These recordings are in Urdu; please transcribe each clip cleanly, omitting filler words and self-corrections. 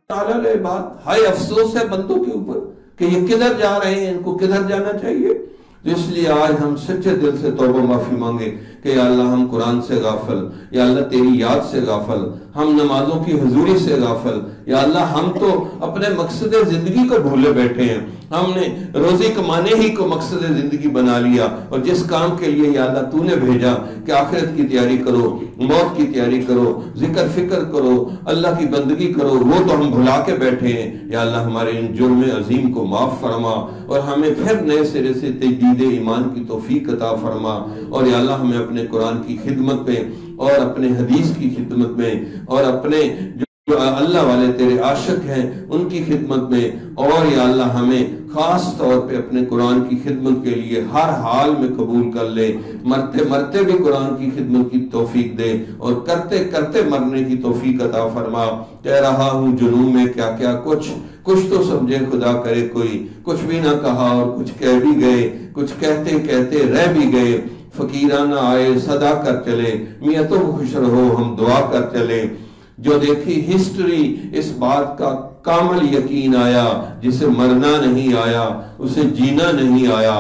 تعالی بات ہائے افسوس ہے بندوں کے اوپر کہ یہ کدھر جا رہے ہیں، ان کو کدھر جانا چاہیے۔ تو اس لیے آج ہم سچے دل سے توبہ معافی مانگے کہ یا اللہ ہم قرآن سے غافل، یا اللہ تیری یاد سے غافل، ہم نمازوں کی حضوری سے غافل، یا اللہ ہم تو اپنے مقصد زندگی کو بھولے بیٹھے ہیں، ہم نے روزی کمانے ہی کو مقصد زندگی بنا لیا، اور جس کام کے لیے یا اللہ تو نے بھیجا کہ آخرت کی تیاری کرو، موت کی تیاری کرو، ذکر فکر کرو، اللہ کی بندگی کرو، وہ تو ہم بھلا کے بیٹھے ہیں۔ یا اللہ ہمارے ان جرم عظیم کو معاف فرما، اور ہمیں پھر نئے سرے سے تجدید ایمان کی توفیق عطا فرما، اور یا اللہ ہمیں اپنے قرآن کی خدمت میں اور اپنے حدیث کی خدمت میں اور اپنے جو اللہ والے تیرے عاشق ہیں ان کی خدمت میں، اور یا اللہ ہمیں خاص طور پہ اپنے قرآن کی خدمت کے لیے ہر حال میں قبول کر لے، مرتے مرتے بھی قرآن کی خدمت کی توفیق دے، اور کرتے کرتے مرنے کی توفیق عطا فرما۔ کہہ رہا ہوں جنوں میں کیا کیا کچھ تو سمجھے خدا کرے کوئی، کچھ بھی نہ کہا اور کچھ کہہ بھی گئے، کچھ کہتے کہتے رہ بھی گئے، فقیرانہ آئے صدا کر چلے، میاں تم خوش رہو ہم دعا کر چلے۔ جو دیکھی ہسٹری اس بات کا کامل یقین آیا، جسے مرنا نہیں آیا اسے جینا نہیں آیا۔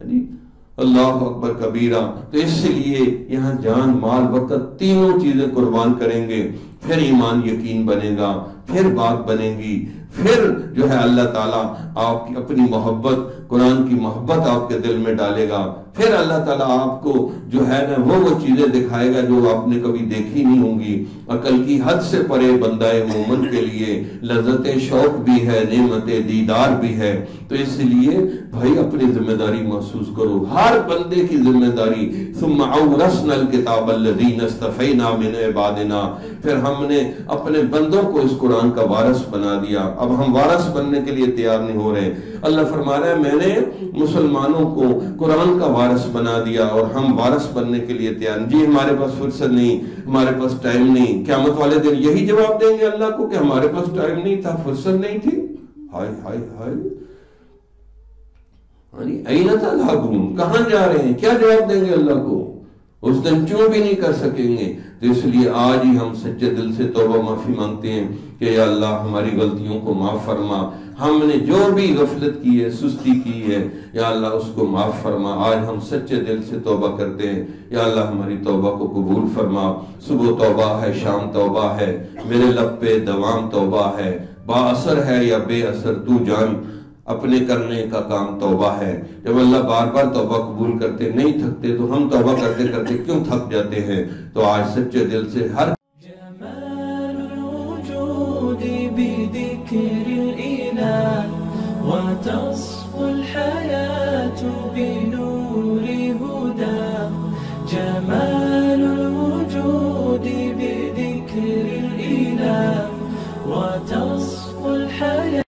اللہ اکبر کبیرہ۔ تو اس لیے یہاں جان مال وقت تینوں چیزیں قربان کریں گے، پھر ایمان یقین بنے گا، پھر بات بنے گی، پھر جو ہے اللہ تعالیٰ آپ کی اپنی محبت، قرآن کی محبت آپ کے دل میں ڈالے گا، پھر اللہ تعالیٰ آپ کو جو ہے نا وہ چیزیں دکھائے گا جو آپ نے کبھی دیکھی نہیں ہوں گی۔ عقل کی حد سے پرے بندہ مومن کے لیے لذت شوق بھی ہے، نعمت دیدار بھی ہے۔ تو اس لیے بھائی اپنی ذمہ داری محسوس کرو، ہر بندے کی ذمہ داری۔ ثم اورثنا الکتاب الذین اصطفینا من عبادنا، پھر ہم نے اپنے بندوں کو اس قرآن کا وارث بنا دیا۔ اب ہم وارث بننے کے لیے تیار نہیں ہو رہے۔ اللہ فرما رہا ہے میں نے مسلمانوں کو قرآن کا وارث بنا دیا، اور ہم وارث بننے کے لیے تیار نہیں۔ جی ہمارے پاس فرصت نہیں، ہمارے پاس ٹائم نہیں۔ قیامت والے دن یہی جواب دیں گے اللہ کو کہ ہمارے پاس ٹائم نہیں تھا، فرصت نہیں تھی۔ ہائے ہائے ہائے، این تذهبون، کہاں جا رہے ہیں؟ کیا جواب دیں گے اللہ کو؟ اس دن چوں بھی نہیں کر سکیں گے۔ تو اس لیے آج ہی ہم سچے دل سے توبہ معافی مانگتے ہیں کہ یا اللہ ہماری غلطیوں کو معاف فرما، ہم نے جو بھی غفلت کی ہے، سستی کی ہے، یا اللہ اس کو معاف فرما۔ آج ہم سچے دل سے توبہ کرتے ہیں، یا اللہ ہماری توبہ کو قبول فرما۔ صبح توبہ ہے، شام توبہ ہے، میرے لب پہ دوام توبہ ہے، با اثر ہے یا بے اثر تو جان، اپنے کرنے کا کام توبہ ہے۔ جب اللہ بار بار توبہ قبول کرتے نہیں تھکتے، تو ہم توبہ کرتے کرتے کیوں تھک جاتے ہیں؟ تو آج سچے دل سے ہر جمال الوجود بذكر الإله وتصفو الحياة بنور هداه، جمال الوجود بذكر الإله وتصفو الحياة